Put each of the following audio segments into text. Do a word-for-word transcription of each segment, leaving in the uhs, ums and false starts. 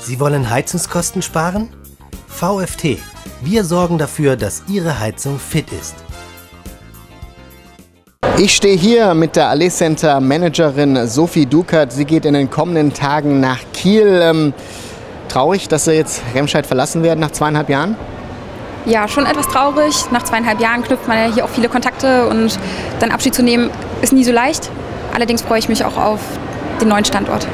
Sie wollen Heizungskosten sparen? V F T. Wir sorgen dafür, dass Ihre Heizung fit ist. Ich stehe hier mit der Allee Center Managerin Sophie Dukert. Sie geht in den kommenden Tagen nach Kiel. Ähm, traurig, dass Sie jetzt Remscheid verlassen werden nach zweieinhalb Jahren? Ja, schon etwas traurig. Nach zweieinhalb Jahren knüpft man ja hier auch viele Kontakte und dann Abschied zu nehmen ist nie so leicht. Allerdings freue ich mich auch auf den neuen Standort.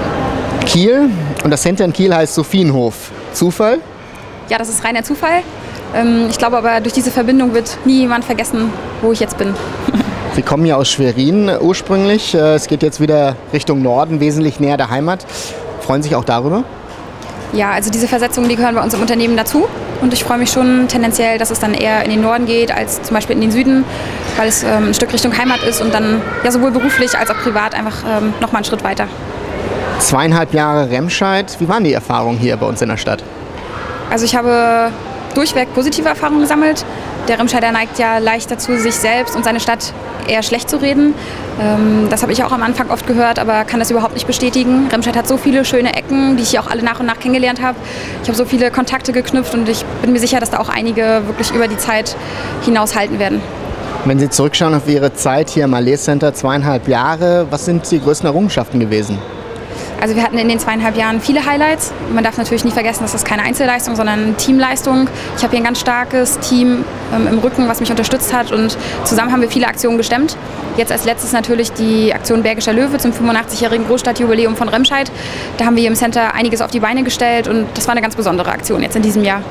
Kiel und das Center in Kiel heißt Sophienhof. Zufall? Ja, das ist reiner Zufall. Ich glaube aber, durch diese Verbindung wird nie jemand vergessen, wo ich jetzt bin. Sie kommen ja aus Schwerin ursprünglich. Es geht jetzt wieder Richtung Norden, wesentlich näher der Heimat. Freuen Sie sich auch darüber? Ja, also diese Versetzungen, die gehören bei uns im Unternehmen dazu. Und ich freue mich schon tendenziell, dass es dann eher in den Norden geht, als zum Beispiel in den Süden, weil es ähm, ein Stück Richtung Heimat ist und dann ja sowohl beruflich als auch privat einfach ähm, noch mal einen Schritt weiter. Zweieinhalb Jahre Remscheid. Wie waren die Erfahrungen hier bei uns in der Stadt? Also ich habe durchweg positive Erfahrungen gesammelt. Der Remscheider neigt ja leicht dazu, sich selbst und seine Stadt eher schlecht zu reden. Das habe ich auch am Anfang oft gehört, aber kann das überhaupt nicht bestätigen. Remscheid hat so viele schöne Ecken, die ich hier auch alle nach und nach kennengelernt habe. Ich habe so viele Kontakte geknüpft und ich bin mir sicher, dass da auch einige wirklich über die Zeit hinaus halten werden. Wenn Sie zurückschauen auf Ihre Zeit hier im Allee Center, zweieinhalb Jahre, was sind die größten Errungenschaften gewesen? Also wir hatten in den zweieinhalb Jahren viele Highlights. Man darf natürlich nicht vergessen, dass das keine Einzelleistung, sondern eine Teamleistung. Ich habe hier ein ganz starkes Team ähm, im Rücken, was mich unterstützt hat und zusammen haben wir viele Aktionen gestemmt. Jetzt als letztes natürlich die Aktion Bergischer Löwe zum fünfundachtzig-jährigen Großstadtjubiläum von Remscheid. Da haben wir hier im Center einiges auf die Beine gestellt und das war eine ganz besondere Aktion jetzt in diesem Jahr.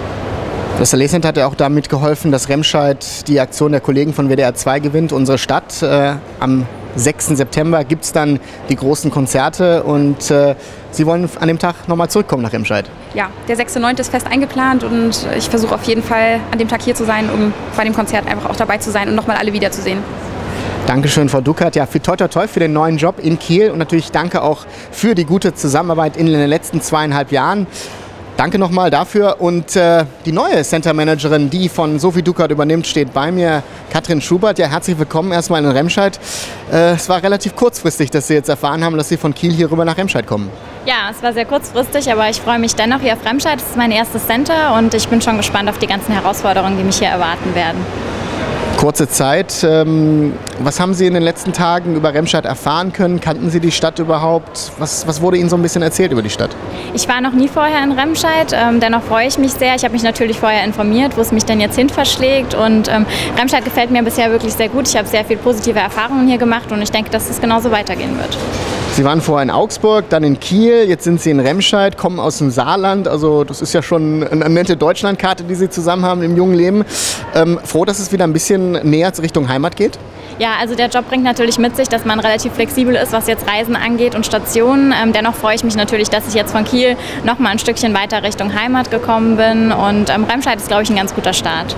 Das Allee Center hat ja auch damit geholfen, dass Remscheid die Aktion der Kollegen von W D R zwei gewinnt, unsere Stadt. Äh, am sechsten September gibt es dann die großen Konzerte und äh, Sie wollen an dem Tag nochmal zurückkommen nach Remscheid. Ja, der sechste neunte ist fest eingeplant und ich versuche auf jeden Fall an dem Tag hier zu sein, um bei dem Konzert einfach auch dabei zu sein und nochmal alle wiederzusehen. Dankeschön, Frau Dukert. Ja, für toi toi toi für den neuen Job in Kiel und natürlich danke auch für die gute Zusammenarbeit in den letzten zweieinhalb Jahren. Danke nochmal dafür und äh, die neue Center Managerin, die von Sophie Dukert übernimmt, steht bei mir, Katrin Schubert. Ja, herzlich willkommen erstmal in Remscheid. Äh, es war relativ kurzfristig, dass Sie jetzt erfahren haben, dass Sie von Kiel hier rüber nach Remscheid kommen. Ja, es war sehr kurzfristig, aber ich freue mich dennoch hier auf Remscheid. Es ist mein erstes Center und ich bin schon gespannt auf die ganzen Herausforderungen, die mich hier erwarten werden. Kurze Zeit. Ähm, was haben Sie in den letzten Tagen über Remscheid erfahren können? Kannten Sie die Stadt überhaupt? Was, was wurde Ihnen so ein bisschen erzählt über die Stadt? Ich war noch nie vorher in Remscheid, ähm, dennoch freue ich mich sehr. Ich habe mich natürlich vorher informiert, wo es mich denn jetzt hin verschlägt. Und ähm, Remscheid gefällt mir bisher wirklich sehr gut. Ich habe sehr viele positive Erfahrungen hier gemacht und ich denke, dass es genauso weitergehen wird. Sie waren vorher in Augsburg, dann in Kiel, jetzt sind Sie in Remscheid, kommen aus dem Saarland. Also das ist ja schon eine nette Deutschlandkarte, die Sie zusammen haben im jungen Leben. Ähm, froh, dass es wieder ein bisschen näher Richtung Heimat geht? Ja, also der Job bringt natürlich mit sich, dass man relativ flexibel ist, was jetzt Reisen angeht und Stationen. Ähm, dennoch freue ich mich natürlich, dass ich jetzt von Kiel noch mal ein Stückchen weiter Richtung Heimat gekommen bin. Und ähm, Remscheid ist, glaube ich, ein ganz guter Start.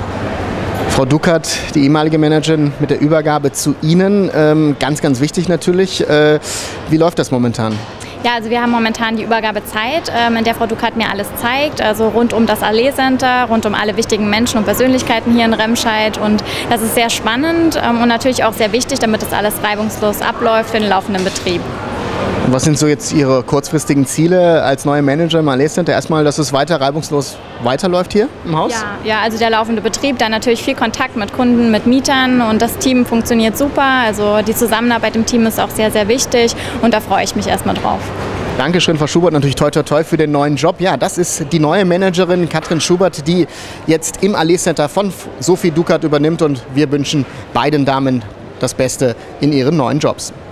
Frau Dukert, die ehemalige Managerin, mit der Übergabe zu Ihnen, ähm, ganz, ganz wichtig natürlich. Äh, wie läuft das momentan? Ja, also wir haben momentan die Übergabezeit, ähm, in der Frau Dukert mir alles zeigt, also rund um das Allee Center, rund um alle wichtigen Menschen und Persönlichkeiten hier in Remscheid. Und das ist sehr spannend ähm, und natürlich auch sehr wichtig, damit das alles reibungslos abläuft für den laufenden Betrieb. Und was sind so jetzt Ihre kurzfristigen Ziele als neue Manager im Allee Center? Erstmal, dass es weiter reibungslos weiterläuft hier im Haus? Ja, ja, also der laufende Betrieb, dann natürlich viel Kontakt mit Kunden, mit Mietern und das Team funktioniert super. Also die Zusammenarbeit im Team ist auch sehr, sehr wichtig und da freue ich mich erstmal drauf. Dankeschön, Frau Schubert, natürlich toi toi toi für den neuen Job. Ja, das ist die neue Managerin Katrin Schubert, die jetzt im Allee Center von Sophie Dukert übernimmt und wir wünschen beiden Damen das Beste in ihren neuen Jobs.